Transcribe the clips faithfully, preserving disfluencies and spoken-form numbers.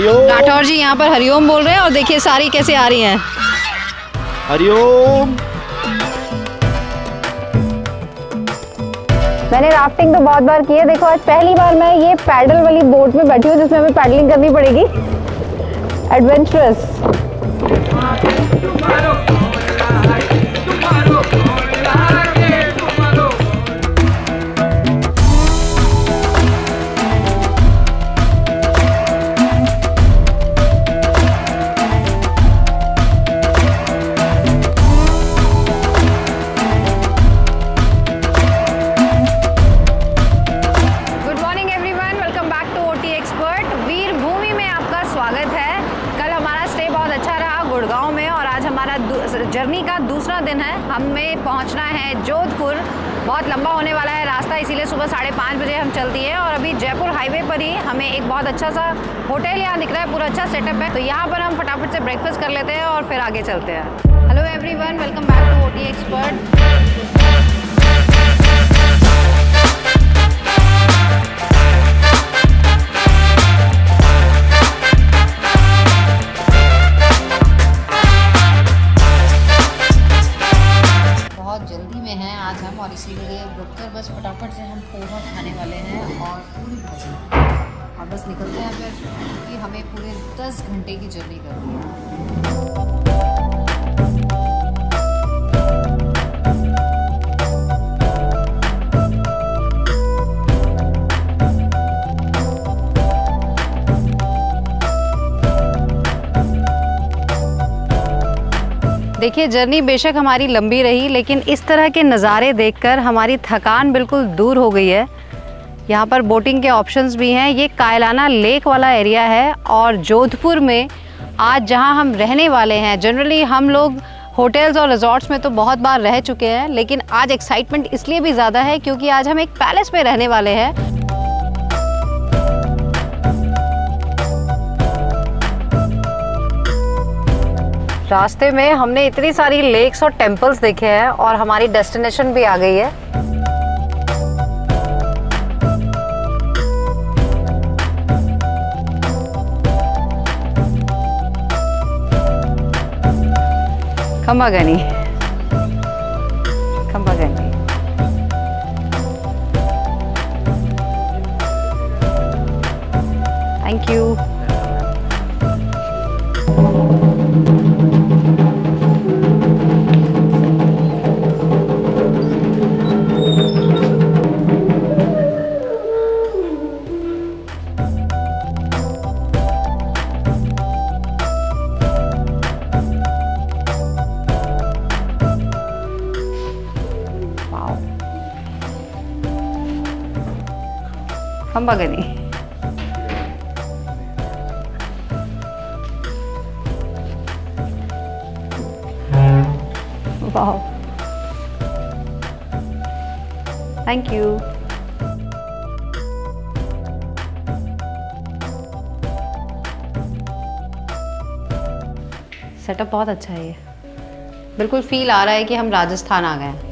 हरिओम। राठौर जी यहाँ पर हरिओम बोल रहे हैं और देखिए सारी कैसे आ रही हैं। हरिओम। मैंने राफ्टिंग तो बहुत बार की है, देखो आज पहली बार मैं ये पैडल वाली बोट में बैठी हूँ जिसमें हमें पैडलिंग करनी पड़ेगी। एडवेंचरस। जर्नी का दूसरा दिन है, हमें पहुंचना है जोधपुर। बहुत लंबा होने वाला है रास्ता, इसीलिए सुबह साढ़े पाँच बजे हम चलती है और अभी जयपुर हाईवे पर ही हमें एक बहुत अच्छा सा होटल यहाँ दिख रहा है, पूरा अच्छा सेटअप है। तो यहाँ पर हम फटाफट से ब्रेकफास्ट कर लेते हैं और फिर आगे चलते हैं। Hello everyone, welcome back to OT expert. और इसीलिए रुककर बस फटाफट से हम पोहा खाने वाले हैं और पूरी भाजी और बस निकलते हैं फिर, क्योंकि हमें पूरे दस घंटे की जर्नी करनी है। देखिए जर्नी बेशक हमारी लंबी रही, लेकिन इस तरह के नज़ारे देखकर हमारी थकान बिल्कुल दूर हो गई है। यहाँ पर बोटिंग के ऑप्शंस भी हैं। ये कायलाना लेक वाला एरिया है और जोधपुर में आज जहाँ हम रहने वाले हैं, जनरली हम लोग होटल्स और रिजॉर्ट्स में तो बहुत बार रह चुके हैं, लेकिन आज एक्साइटमेंट इसलिए भी ज़्यादा है क्योंकि आज हम एक पैलेस में रहने वाले हैं। रास्ते में हमने इतनी सारी लेक्स और टेम्पल्स देखे हैं और हमारी डेस्टिनेशन भी आ गई है। खंबागनी खंबागनी थैंक यू। खंबागनी वाह, थैंक यू। सेटअप बहुत अच्छा है, ये बिल्कुल फील आ रहा है कि हम राजस्थान आ गए हैं।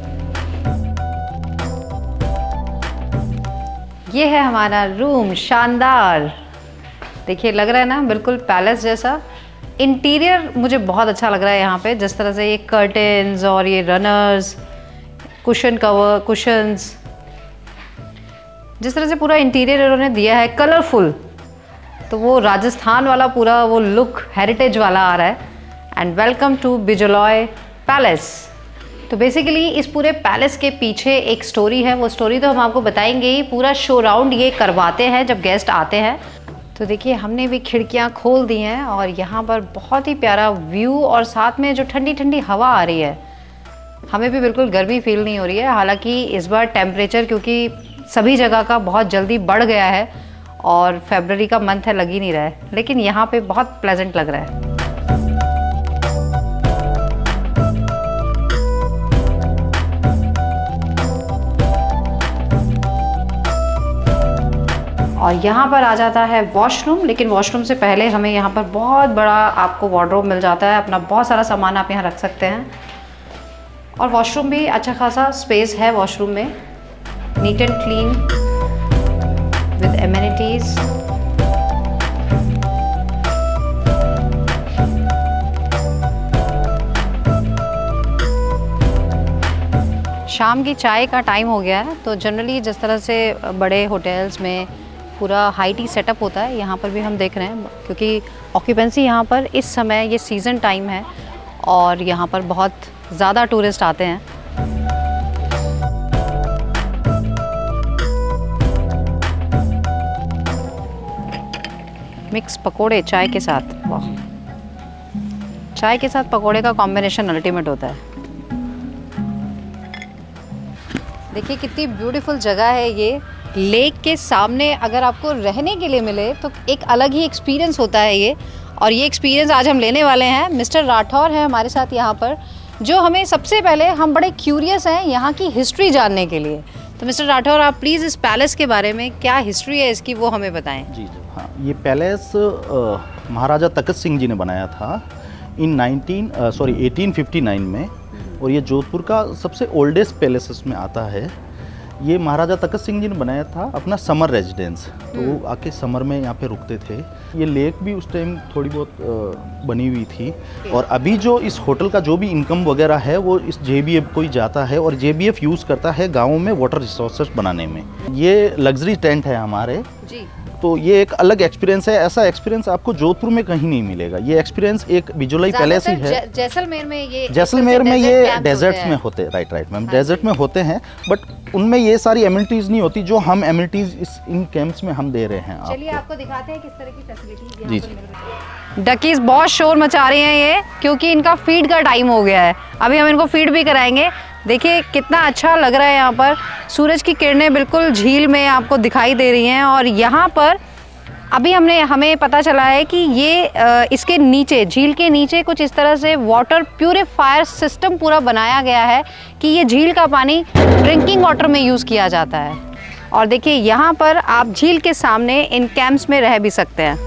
ये है हमारा रूम, शानदार। देखिए लग रहा है ना बिल्कुल पैलेस जैसा। इंटीरियर मुझे बहुत अच्छा लग रहा है यहाँ पे, जिस तरह से ये कर्टेन्स और ये रनर्स, कुशन कवर, कुशन्स, जिस तरह से पूरा इंटीरियर इन्होंने दिया है कलरफुल, तो वो राजस्थान वाला पूरा वो लुक हेरिटेज वाला आ रहा है। And welcome to Bijolai palace. तो बेसिकली इस पूरे पैलेस के पीछे एक स्टोरी है, वो स्टोरी तो हम आपको बताएंगे ही। पूरा शो राउंड ये करवाते हैं जब गेस्ट आते हैं। तो देखिए हमने भी खिड़कियां खोल दी हैं और यहाँ पर बहुत ही प्यारा व्यू और साथ में जो ठंडी ठंडी हवा आ रही है, हमें भी बिल्कुल गर्मी फील नहीं हो रही है। हालांकि इस बार टेम्परेचर क्योंकि सभी जगह का बहुत जल्दी बढ़ गया है और फरवरी का मंथ है, लग ही नहीं रहा है, लेकिन यहाँ पे बहुत प्लेजेंट लग रहा है। और यहाँ पर आ जाता है वॉशरूम, लेकिन वॉशरूम से पहले हमें यहाँ पर बहुत बड़ा आपको वार्डरोब मिल जाता है, अपना बहुत सारा सामान आप यहाँ रख सकते हैं। और वॉशरूम भी अच्छा खासा स्पेस है वॉशरूम में, neat and clean with amenities. शाम की चाय का टाइम हो गया है, तो जनरली जिस तरह से बड़े होटल्स में पूरा हाई टी सेटअप होता है, यहाँ पर भी हम देख रहे हैं, क्योंकि ऑक्यूपेंसी यहाँ पर इस समय ये सीज़न टाइम है और यहाँ पर बहुत ज़्यादा टूरिस्ट आते हैं। मिक्स पकोड़े चाय के साथ, वाह, चाय के साथ पकोड़े का कॉम्बिनेशन अल्टीमेट होता है। देखिए कितनी ब्यूटीफुल जगह है ये, लेक के सामने अगर आपको रहने के लिए मिले तो एक अलग ही एक्सपीरियंस होता है ये, और ये एक्सपीरियंस आज हम लेने वाले हैं। मिस्टर राठौर हैं हमारे साथ यहाँ पर, जो हमें सबसे पहले, हम बड़े क्यूरियस हैं यहाँ की हिस्ट्री जानने के लिए। तो मिस्टर राठौर, आप प्लीज़ इस पैलेस के बारे में, क्या हिस्ट्री है इसकी, वो हमें बताएं। जी जी हाँ, ये पैलेस महाराजा तखत सिंह जी ने बनाया था in nineteen sorry eighteen fifty nine में, और ये जोधपुर का सबसे ओल्डेस्ट पैलेसेस में आता है। ये महाराजा तखत सिंह जी ने बनाया था अपना समर रेजिडेंस, तो वो आके समर में यहाँ पे रुकते थे। ये लेक भी उस टाइम थोड़ी बहुत बनी हुई थी, और अभी जो इस होटल का जो भी इनकम वगैरह है वो इस जे बी एफ को ही जाता है, और जे बी एफ यूज़ करता है गाँवों में वाटर रिसोर्सेस बनाने में। ये लग्जरी टेंट है हमारे जी, तो ये एक अलग एक्सपीरियंस है। ऐसा एक्सपीरियंस आपको जोधपुर में कहीं नहीं मिलेगा। ये एक्सपीरियंस एक बिजोलाई पैलेस ही है। जैसलमेर में ये जैसलमेर में ये डेजर्ट्स में होते हैं, राइट राइट मैम, डेजर्ट में होते हैं, बट उनमें ये सारी एमिनिटीज़ नहीं होती जो हम एमिनिटीज़ इस इन कैंप्स में हम दे रहे हैं। चलिए आपको दिखाते हैं किस तरह की फैसिलिटीज जी जी। डकीज बहुत शोर मचा रही हैं ये, क्योंकि इनका फीड का टाइम हो गया है। अभी हम इनको फीड भी कराएंगे। देखिए कितना अच्छा लग रहा है यहाँ पर, सूरज की किरणें बिल्कुल झील में आपको दिखाई दे रही हैं, और यहाँ पर अभी हमने हमें पता चला है कि ये इसके नीचे, झील के नीचे कुछ इस तरह से वाटर प्यूरिफायर सिस्टम पूरा बनाया गया है कि ये झील का पानी ड्रिंकिंग वाटर में यूज़ किया जाता है। और देखिए यहाँ पर आप झील के सामने इन कैंप्स में रह भी सकते हैं।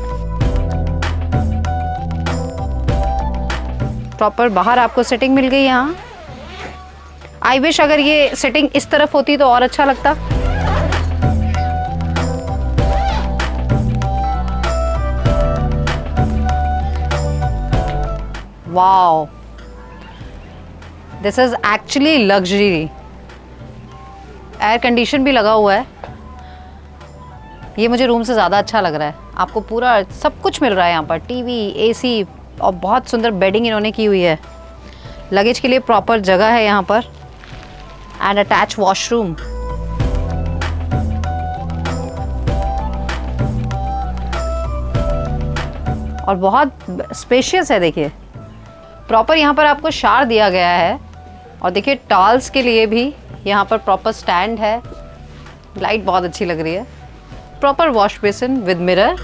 प्रॉपर बाहर आपको सिटिंग मिल गई यहाँ। आई विश अगर ये सिटिंग इस तरफ होती तो और अच्छा लगता। Wow, this is actually luxury. Air condition भी लगा हुआ है। ये मुझे रूम से ज़्यादा अच्छा लग रहा है। आपको पूरा सब कुछ मिल रहा है यहाँ पर, टीवी, एसी, और बहुत सुंदर बेडिंग इन्होंने की हुई है। लगेज के लिए प्रॉपर जगह है यहाँ पर, एंड अटैच वॉशरूम। और बहुत स्पेशियस है। देखिए प्रॉपर यहाँ पर आपको शार दिया गया है, और देखिए टॉल्स के लिए भी यहाँ पर प्रॉपर स्टैंड है। लाइट बहुत अच्छी लग रही है। Proper wash basin with mirror.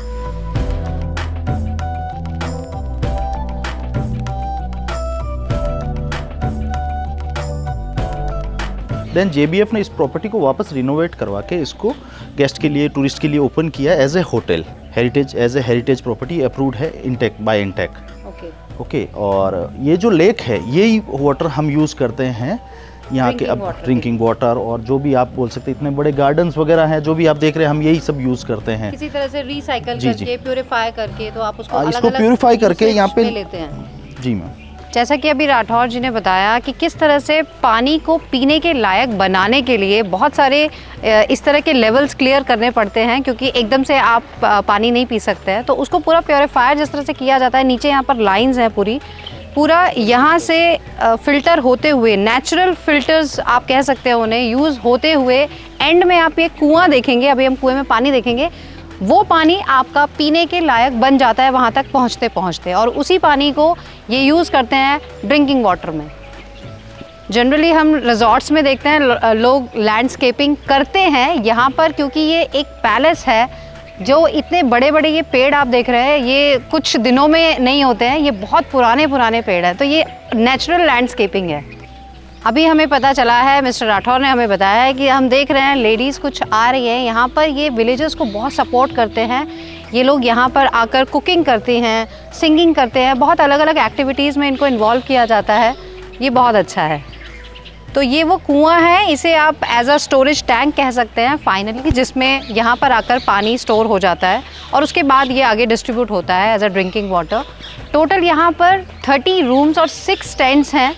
Then J B F ने इस प्रॉपर्टी को वापस रिनोवेट करवा के इसको गेस्ट के लिए, टूरिस्ट के लिए ओपन किया as a hotel, heritage, as a heritage property approved है INTACH by INTACH. Okay okay और ये जो लेक है, यही वाटर हम यूज़ करते हैं यहाँ के, अब ड्रिंकिंग वाटर, और जो भी आप बोल सकते हैं इतने बड़े गार्डन्स वगैरह हैं जो भी आप देख रहे हैं, हम यही सब यूज़ करते हैं। किसी तरह से रिसाइकल करके, प्यूरिफाई करके, तो आप उसको अलग इसको प्यूरिफाई करके यहाँ पे लेते हैं। जी मैम। जैसा कि अभी राठौर जी ने बताया कि किस तरह से पानी को पीने के लायक बनाने के लिए बहुत सारे इस तरह के लेवल्स क्लियर करने पड़ते हैं, क्योंकि एकदम से आप पानी नहीं पी सकते हैं। तो उसको पूरा प्योरीफायर जिस तरह से किया जाता है, नीचे यहाँ पर लाइंस हैं पूरी, पूरा यहाँ से फ़िल्टर होते हुए, नेचुरल फ़िल्टर्स आप कह सकते हैं उन्हें, यूज़ होते हुए एंड में आप एक कुआं देखेंगे। अभी हम कुएँ में पानी देखेंगे, वो पानी आपका पीने के लायक बन जाता है वहाँ तक पहुँचते पहुँचते, और उसी पानी को ये यूज़ करते हैं ड्रिंकिंग वाटर में। जनरली हम रिजॉर्ट्स में देखते हैं लोग लैंडस्केपिंग करते हैं, यहाँ पर क्योंकि ये एक पैलेस है, जो इतने बड़े बड़े ये पेड़ आप देख रहे हैं, ये कुछ दिनों में नहीं होते हैं, ये बहुत पुराने पुराने पेड़ हैं, तो ये नेचुरल लैंडस्केपिंग है। अभी हमें पता चला है, मिस्टर राठौर ने हमें बताया है कि हम देख रहे हैं लेडीज़ कुछ आ रही हैं यहाँ पर। ये विलेजर्स को बहुत सपोर्ट करते हैं। ये लोग यहाँ पर आकर कुकिंग करती हैं, सिंगिंग करते हैं, बहुत अलग अलग एक्टिविटीज़ में इनको इन्वॉल्व किया जाता है। ये बहुत अच्छा है। तो ये वो कुआं है, इसे आप एज अ स्टोरेज टैंक कह सकते हैं फाइनली, जिसमें यहाँ पर आकर पानी स्टोर हो जाता है और उसके बाद ये आगे डिस्ट्रीब्यूट होता है as a drinking water. Total यहाँ पर थर्टी रूम्स और सिक्स टेंट्स हैं,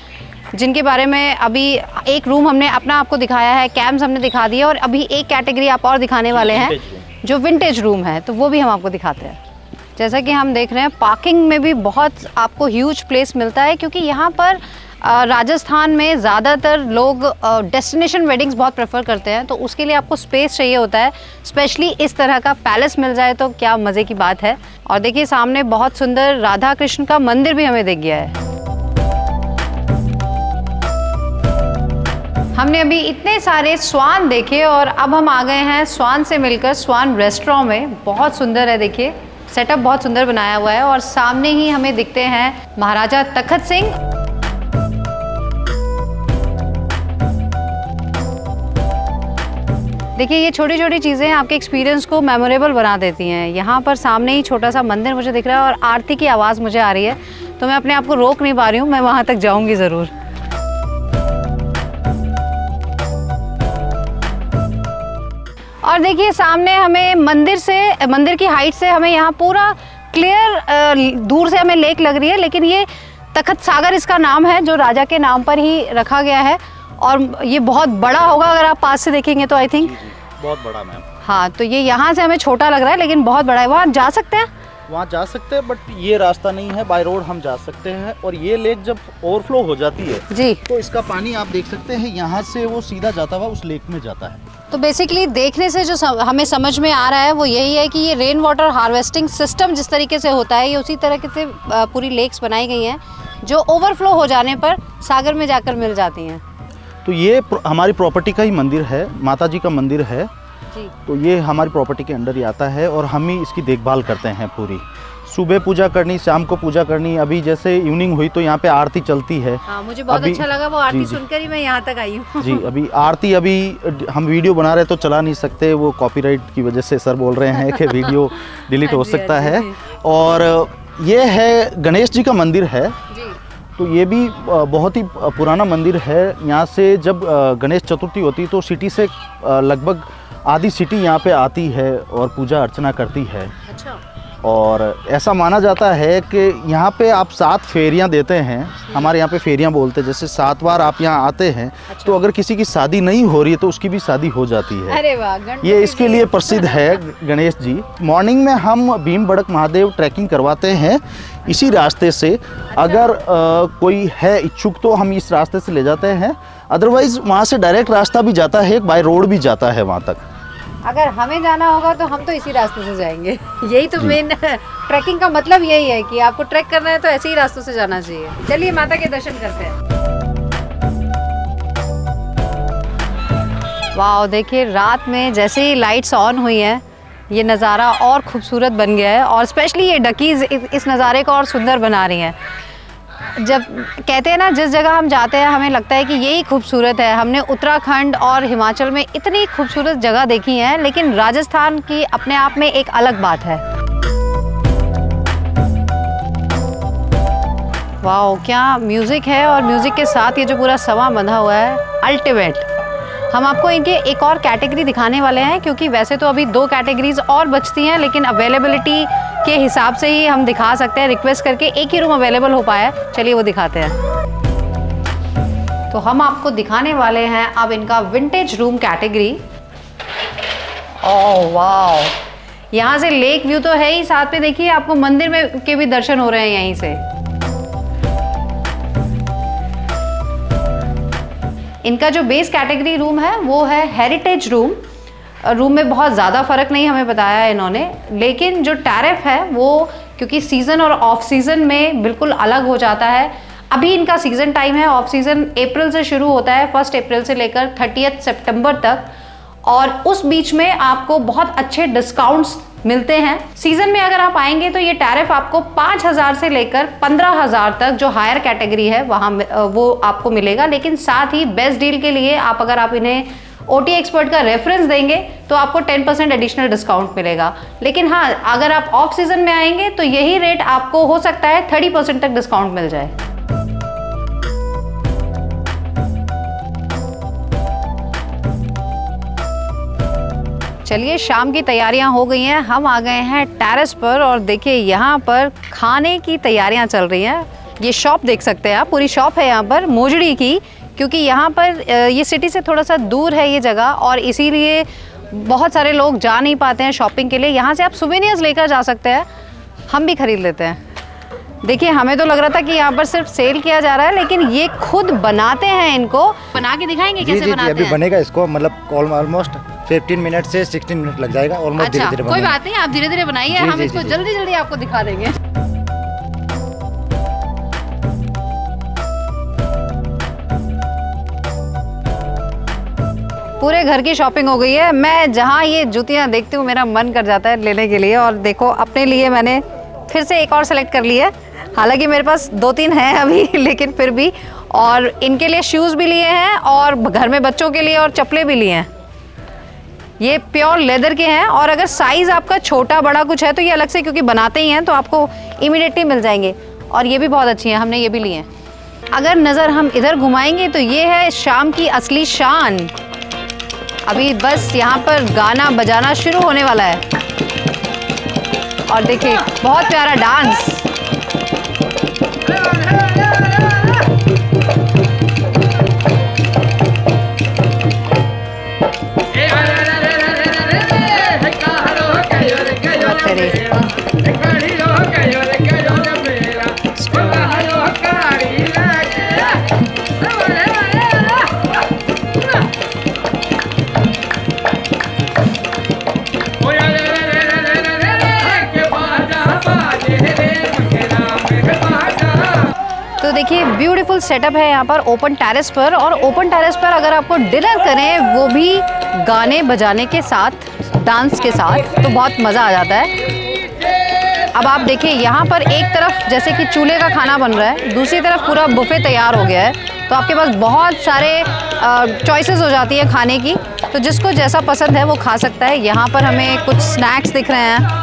जिनके बारे में अभी एक रूम हमने अपना आपको दिखाया है, कैम्स हमने दिखा दिया, और अभी एक कैटेगरी आप और दिखाने वाले हैं जो विंटेज रूम है, तो वो भी हम आपको दिखाते हैं। जैसा कि हम देख रहे हैं पार्किंग में भी बहुत आपको ह्यूज प्लेस मिलता है, क्योंकि यहाँ पर राजस्थान में ज़्यादातर लोग डेस्टिनेशन वेडिंग्स बहुत प्रेफर करते हैं, तो उसके लिए आपको स्पेस चाहिए होता है। स्पेशली इस तरह का पैलेस मिल जाए तो क्या मज़े की बात है। और देखिए सामने बहुत सुंदर राधा कृष्ण का मंदिर भी हमें दिख गया है। हमने अभी इतने सारे स्वान देखे और अब हम आ गए हैं स्वान से मिलकर स्वान रेस्टोरेंट में। बहुत सुंदर है, देखिए सेटअप बहुत सुंदर बनाया हुआ है, और सामने ही हमें दिखते हैं महाराजा तखत सिंह। देखिए ये छोटी छोटी चीज़ें आपके एक्सपीरियंस को मेमोरेबल बना देती हैं। यहाँ पर सामने ही छोटा सा मंदिर मुझे दिख रहा है और आरती की आवाज़ मुझे आ रही है, तो मैं अपने आप को रोक नहीं पा रही हूँ, मैं वहाँ तक जाऊँगी ज़रूर। और देखिए सामने हमें मंदिर से, मंदिर की हाइट से हमें यहाँ पूरा क्लियर दूर से हमें लेक लग रही है, लेकिन ये तखत सागर इसका नाम है, जो राजा के नाम पर ही रखा गया है। और ये बहुत बड़ा होगा अगर आप पास से देखेंगे तो, आई थिंक बहुत बड़ा मैम। हाँ, तो ये यहाँ से हमें छोटा लग रहा है लेकिन बहुत बड़ा है। वहाँ जा सकते हैं? वहाँ जा सकते हैं, बट ये रास्ता नहीं है, बाय रोड हम जा सकते हैं। और ये लेक जब ओवरफ्लो हो जाती है जी, तो इसका पानी आप देख सकते हैं यहाँ से वो सीधा जाता हुआ उस लेक में जाता है। तो बेसिकली देखने से जो सम, हमें समझ में आ रहा है वो यही है कि ये रेन वाटर हार्वेस्टिंग सिस्टम जिस तरीके से होता है, ये उसी तरीके से पूरी लेक्स बनाई गई हैं जो ओवरफ्लो हो जाने पर सागर में जाकर मिल जाती हैं। तो ये हमारी प्रॉपर्टी का ही मंदिर है, माता जी का मंदिर है जी। तो ये हमारी प्रॉपर्टी के अंडर ही आता है और हम ही इसकी देखभाल करते हैं पूरी। सुबह पूजा करनी, शाम को पूजा करनी। अभी जैसे इवनिंग हुई तो यहाँ पे आरती चलती है। हाँ, मुझे बहुत अच्छा लगा वो आरती सुनकर ही मैं यहाँ तक आई हूँ। जी, अभी आरती, अभी हम वीडियो बना रहे तो चला नहीं सकते, वो कॉपीराइट की वजह से सर बोल रहे हैं कि वीडियो डिलीट हो सकता है। और ये है गणेश जी का मंदिर है, तो ये भी बहुत ही पुराना मंदिर है। यहाँ से जब गणेश चतुर्थी होती है तो सिटी से लगभग आधी सिटी यहाँ पे आती है और पूजा अर्चना करती है। अच्छा। और ऐसा माना जाता है कि यहाँ पे आप सात फेरियाँ देते हैं, हमारे यहाँ पे फेरियाँ बोलते हैं, जैसे सात बार आप यहाँ आते हैं। अच्छा। तो अगर किसी की शादी नहीं हो रही है तो उसकी भी शादी हो जाती है। अरे वाह, ये इसके लिए प्रसिद्ध है गणेश जी। मॉर्निंग में हम भीम बड़क महादेव ट्रैकिंग करवाते हैं इसी रास्ते से। अगर आ, कोई है इच्छुक तो हम इस रास्ते से ले जाते हैं, अदरवाइज वहाँ से डायरेक्ट रास्ता भी जाता है, बाय रोड भी जाता है वहाँ तक। अगर हमें जाना होगा तो हम तो इसी रास्ते से जाएंगे। यही तो मेन ट्रैकिंग का मतलब यही है कि आपको ट्रैक करना है तो ऐसे ही रास्तों से जाना चाहिए। चलिए माता के दर्शन करते हैं। वाह, देखिए रात में जैसे ही लाइट्स ऑन हुई हैं ये नज़ारा और खूबसूरत बन गया है, और स्पेशली ये डकीज़ इस नज़ारे को और सुंदर बना रही हैं। जब कहते हैं ना, जिस जगह हम जाते हैं हमें लगता है कि यही खूबसूरत है। हमने उत्तराखंड और हिमाचल में इतनी खूबसूरत जगह देखी है, लेकिन राजस्थान की अपने आप में एक अलग बात है। वाह, क्या म्यूज़िक है, और म्यूज़िक के साथ ये जो पूरा समा बंधा हुआ है, अल्टीमेट। हम आपको इनके एक और कैटेगरी दिखाने वाले हैं, क्योंकि वैसे तो अभी दो कैटेगरीज और बचती हैं, लेकिन अवेलेबिलिटी के हिसाब से ही हम दिखा सकते हैं। रिक्वेस्ट करके एक ही रूम अवेलेबल हो पाया है, चलिए वो दिखाते हैं। तो हम आपको दिखाने वाले हैं अब इनका विंटेज रूम कैटेगरी। ओह वाह, यहाँ से लेक व्यू तो है ही, साथ में देखिए आपको मंदिर में के भी दर्शन हो रहे हैं यहीं से। इनका जो बेस कैटेगरी रूम है वो है हेरिटेज रूम। रूम में बहुत ज़्यादा फ़र्क नहीं हमें बताया है इन्होंने, लेकिन जो टैरिफ है वो क्योंकि सीज़न और ऑफ सीज़न में बिल्कुल अलग हो जाता है। अभी इनका सीज़न टाइम है, ऑफ सीज़न अप्रैल से शुरू होता है, फर्स्ट अप्रैल से लेकर थर्टियथ सितंबर तक, और उस बीच में आपको बहुत अच्छे डिस्काउंट्स मिलते हैं। सीजन में अगर आप आएंगे तो ये टैरिफ आपको पाँच हज़ार से लेकर पंद्रह हज़ार तक जो हायर कैटेगरी है वहाँ वो आपको मिलेगा। लेकिन साथ ही बेस्ट डील के लिए आप अगर आप इन्हें ओटी एक्सपर्ट का रेफरेंस देंगे तो आपको टेन परसेंट एडिशनल डिस्काउंट मिलेगा। लेकिन हाँ, अगर आप ऑफ सीजन में आएंगे तो यही रेट आपको हो सकता है थर्टी परसेंट तक डिस्काउंट मिल जाए। चलिए, शाम की तैयारियां हो गई हैं, हम आ गए हैं टेरेस पर, और देखिए यहाँ पर खाने की तैयारियां चल रही हैं। ये शॉप देख सकते हैं आप, पूरी शॉप है यहाँ पर मोजड़ी की, क्योंकि यहाँ पर ये सिटी से थोड़ा सा दूर है ये जगह और इसीलिए बहुत सारे लोग जा नहीं पाते हैं शॉपिंग के लिए। यहाँ से आप सुवेनियर्स लेकर जा सकते हैं, हम भी खरीद लेते हैं। देखिए हमें तो लग रहा था कि यहाँ पर सिर्फ सेल किया जा रहा है, लेकिन ये खुद बनाते हैं। इनको बना के दिखाएंगे कैसे जी, बनाते जी, अभी हैं? बनेगा इसको, मतलब ऑलमोस्ट पंद्रह मिनट से सोलह मिनट लग जाएगा। ऑलमोस्ट अच्छा, धीरे-धीरे कोई बात नहीं, आप धीरे धीरे बनाइए, हम जी, इसको जी, जल्दी जल्दी आपको दिखा देंगे। पूरे घर की शॉपिंग हो गई है। मैं जहाँ ये जूतियाँ देखती हूँ मेरा मन कर जाता है लेने के लिए, और देखो अपने लिए मैंने फिर से एक और सेलेक्ट कर ली है। हालांकि मेरे पास दो तीन हैं अभी, लेकिन फिर भी, और इनके लिए शूज़ भी लिए हैं और घर में बच्चों के लिए और चप्पलें भी लिए हैं। ये प्योर लेदर के हैं, और अगर साइज़ आपका छोटा बड़ा कुछ है तो ये अलग से, क्योंकि बनाते ही हैं तो आपको इमीडिएटली मिल जाएंगे। और ये भी बहुत अच्छी हैं, हमने ये भी लिए हैं। अगर नज़र हम इधर घुमाएंगे तो ये है शाम की असली शान। अभी बस यहाँ पर गाना बजाना शुरू होने वाला है, और देखिए बहुत प्यारा डांस। तो देखिए ब्यूटीफुल सेटअप है यहाँ पर ओपन टेरेस पर, और ओपन टेरेस पर अगर आपको डिनर करें वो भी गाने बजाने के साथ, डांस के साथ, तो बहुत मज़ा आ जाता है। अब आप देखिए यहाँ पर एक तरफ जैसे कि चूल्हे का खाना बन रहा है, दूसरी तरफ पूरा बुफे तैयार हो गया है, तो आपके पास बहुत सारे चॉइसेस हो जाती है खाने की, तो जिसको जैसा पसंद है वो खा सकता है। यहाँ पर हमें कुछ स्नैक्स दिख रहे हैं।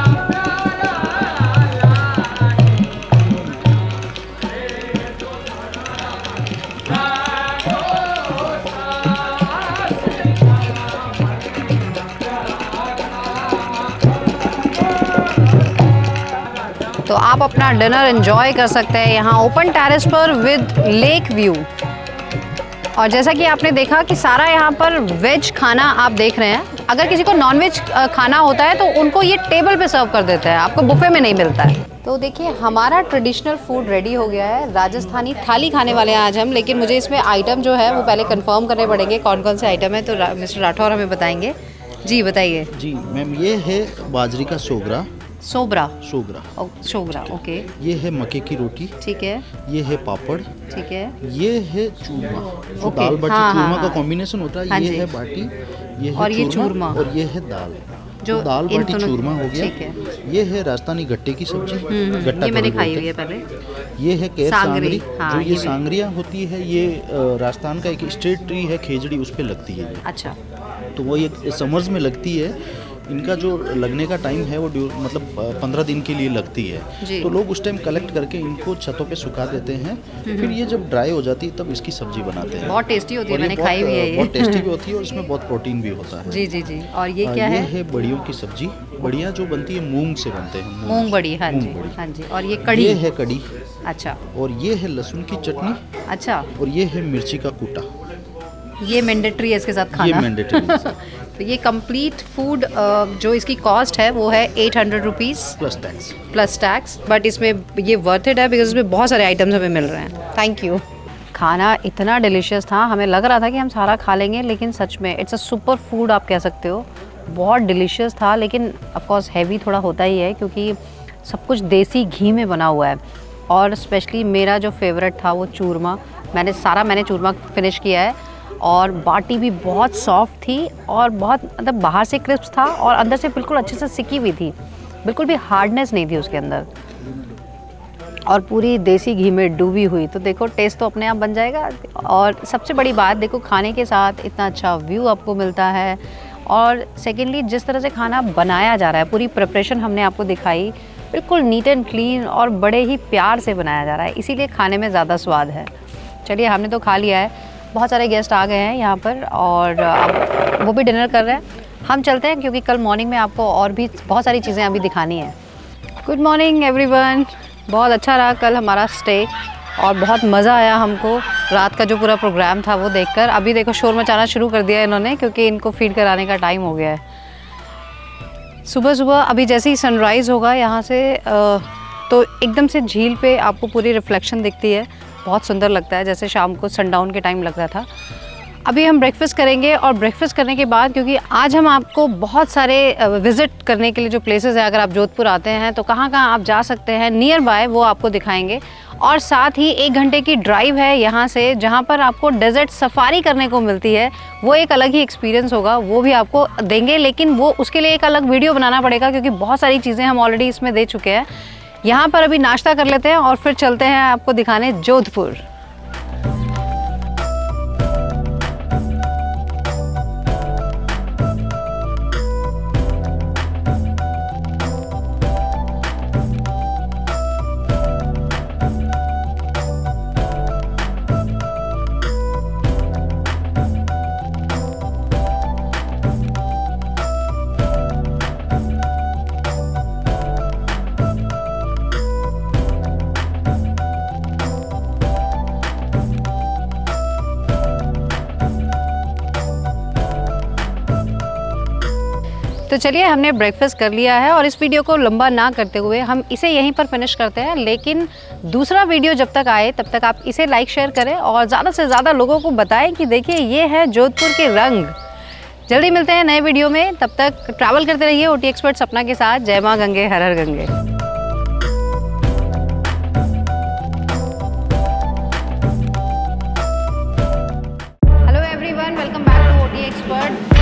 तो आप अपना डिनर एंजॉय कर सकते हैं यहाँ ओपन टेरेस पर विद लेक व्यू। और जैसा कि आपने देखा कि सारा यहाँ पर वेज खाना आप देख रहे हैं। अगर किसी को नॉन वेज खाना होता है तो उनको ये टेबल पे सर्व कर देते हैं, आपको बुफे में नहीं मिलता है। तो देखिए हमारा ट्रेडिशनल फूड रेडी हो गया है। राजस्थानी थाली खाने वाले हैं आज हम, लेकिन मुझे इसमें आइटम जो है वो पहले कंफर्म करने पड़ेंगे कौन कौन से आइटम है, तो रा, मिस्टर राठौर हमें बताएंगे। जी बताइए। जी मैम, ये है बाजरी का सोगरा। सोबरा सोगरा ओ, सोगरा ओके। ये है मक्के की रोटी। ठीक है। ये है पापड़। ठीक है। ये है चूरमा, जो ओके, दाल बाटी हाँ, चूरमा हाँ, का हाँ। कॉम्बिनेशन होता है। हाँ ये जी। है बाटी, ये है और ये चूरमा। और ये है दाल। जो तो दाल इन बाटी दोनों- चूरमा हो गया। ठीक है। ये है राजस्थानी गट्टे की सब्जी, हम्म, गट्टा ये मैंने कड़ी खाई बोलते हुई है हैं। पहले। ये है केर सांगरी, सांगरी, हाँ, जो ये ये भी। सांगरिया होती है, ये अ, राजस्थान का एक स्टेट ट्री है, खेजड़ी, उस पे लगती है ये। अच्छा। तो वो एक समर्स में लगती है। इनका जो लगने का टाइम है वो ड्यू- मतलब पंद्रह दिन के लिए लगती है। जी। तो लोग उस टाइम कलेक्ट करके इनको छतों पे सुखा देते हैं, फिर ये जब ड्राई हो जाती है तब इसकी सब्जी बनाते हैं। बहुत टेस्टी होती है, और ये मैंने बहुत, खाई हुई है ये। बहुत टेस्टी भी होती है और इसमें बहुत प्रोटीन भी होता है। जी जी जी। और ये आ, क्या ये है? है बड़ियों की सब्जी। बड़ियाँ जो बनती है मूंग से बनते हैं। मूंग बड़ी, हाँ मूंग जी बड़ी। हाँ जी। और ये कड़ी? ये है कड़ी। अच्छा। और ये है लहसुन की चटनी। अच्छा। और ये है मिर्ची का कूटा। ये मैंडेटरी है इसके साथ खाना? ये मैंडेटरी। तो ये कंप्लीट फूड जो इसकी कॉस्ट है वो है eight hundred rupees plus tax. Plus tax, but इसमें ये वर्थ इट है बिकॉज इसमें बहुत सारे आइटम्स हमें मिल रहे हैं। Thank you. खाना इतना डिलीशियस था, हमें लग रहा था कि हम सारा खा लेंगे, लेकिन सच में इट्स अ सुपर फूड आप कह सकते हो। बहुत डिलीशियस था, लेकिन ऑफकोर्स हैवी थोड़ा होता ही है क्योंकि सब कुछ देसी घी में बना हुआ है। और स्पेशली मेरा जो फेवरेट था वो चूरमा, मैंने सारा मैंने चूरमा फिनिश किया है। और बाटी भी बहुत सॉफ्ट थी और बहुत मतलब बाहर से क्रिस्प था और अंदर से बिल्कुल अच्छे से सिकी हुई थी, बिल्कुल भी हार्डनेस नहीं थी उसके अंदर, और पूरी देसी घी में डूबी हुई। तो देखो टेस्ट तो अपने आप बन जाएगा। और सबसे बड़ी बात देखो, खाने के साथ इतना अच्छा व्यू आपको मिलता है, और सेकेंडली जिस तरह से खाना बनाया जा रहा है, पूरी प्रिपरेशन हमने आपको दिखाई, बिल्कुल नीट एंड क्लीन और बड़े ही प्यार से बनाया जा रहा है, इसीलिए खाने में ज़्यादा स्वाद है। चलिए हमने तो खा लिया है, बहुत सारे गेस्ट आ गए हैं यहाँ पर और अब वो भी डिनर कर रहे हैं। हम चलते हैं क्योंकि कल मॉर्निंग में आपको और भी बहुत सारी चीज़ें अभी दिखानी है। Good morning everyone. बहुत अच्छा रहा कल हमारा स्टे और बहुत मज़ा आया हमको रात का जो पूरा प्रोग्राम था वो देखकर। अभी देखो शोर मचाना शुरू कर दिया इन्होंने क्योंकि इनको फीड कराने का टाइम हो गया है। सुबह सुबह अभी जैसे ही सनराइज़ होगा यहाँ से तो एकदम से झील पे आपको पूरी रिफ्लेक्शन दिखती है, बहुत सुंदर लगता है जैसे शाम को सनडाउन के टाइम लगता था। अभी हम ब्रेकफास्ट करेंगे और ब्रेकफास्ट करने के बाद, क्योंकि आज हम आपको बहुत सारे विज़िट करने के लिए जो प्लेसेस हैं, अगर आप जोधपुर आते हैं तो कहाँ कहाँ आप जा सकते हैं नियर बाय वो आपको दिखाएंगे। और साथ ही एक घंटे की ड्राइव है यहाँ से जहाँ पर आपको डेजर्ट सफारी करने को मिलती है, वो एक अलग ही एक्सपीरियंस होगा, वो भी आपको देंगे। लेकिन वो उसके लिए एक अलग वीडियो बनाना पड़ेगा क्योंकि बहुत सारी चीज़ें हम ऑलरेडी इसमें दे चुके हैं। यहाँ पर अभी नाश्ता कर लेते हैं और फिर चलते हैं आपको दिखाने जोधपुर। तो चलिए हमने ब्रेकफास्ट कर लिया है और इस वीडियो को लंबा ना करते हुए हम इसे यहीं पर फिनिश करते हैं। लेकिन दूसरा वीडियो जब तक आए तब तक आप इसे लाइक शेयर करें और ज़्यादा से ज़्यादा लोगों को बताएं कि देखिए ये है जोधपुर के रंग। जल्दी मिलते हैं नए वीडियो में, तब तक ट्रैवल करते रहिए ओटी एक्सपर्ट सपना के साथ। जय माँ गंगे, हर हर Gange. Hello everyone, welcome back to OT expert.